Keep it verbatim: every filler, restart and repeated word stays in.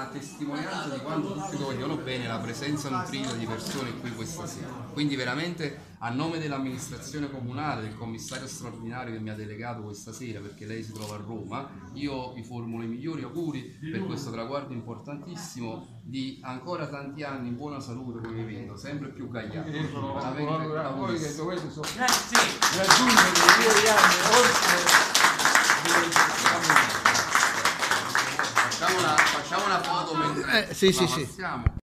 una testimonianza di quanto tutti vogliono bene la presenza nutrita di persone qui questa sera. Quindi veramente a nome dell'amministrazione comunale, del commissario straordinario che mi ha delegato questa sera, perché lei si trova a Roma, io vi formulo i migliori auguri per questo traguardo importantissimo di ancora tanti anni in buona salute, come vi vedo, sempre più gagliardo. Voi detto questo sono Grazie. raggiungere i miei anni oltre. Facciamo una, facciamo una foto mentre Eh, sì, la sì, sì. passiamo.